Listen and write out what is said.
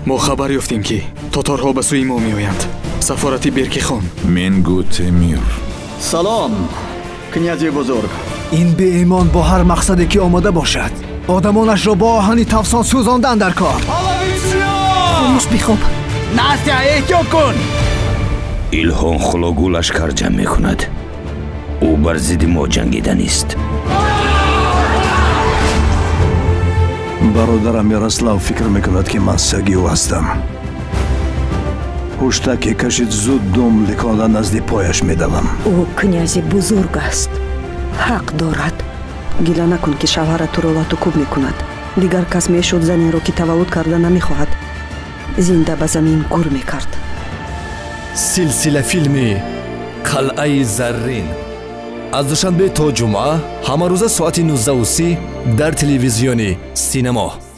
мо хабар ёфтем ки таторҳо ба сӯи мо меоянд. Сафорати Беркихон. Менгу Темир. салом князи бузург. ин беимон бо ҳар мақсаде ки омода бошад одамонашро бо оҳани тавсон сӯзондан дар кор. хомӯш бихоб. Настя, эҳтиёт кун. илҳон хулогу лашкар ҷамъ мекунад. ӯ бар зидди мо ҷангида нест. бародарам Ярослав фикр мекунад ки ман сагӣ ӯ ҳастам. ҳуштаке кашид зуд дум ликода назди пояш медавам. ӯ князи бузург аст. ҳақ дорад. гила накун ки шавҳарат туро латукуб мекунад. дигар кас мешуд занеро ки таваллуд карда намехоҳад зинда ба замин гур мекард. силсила филми қалъаи заррин аз душанбе то ҷумъа ҳамарӯза соати 19:30 дар телевизиони Синемо.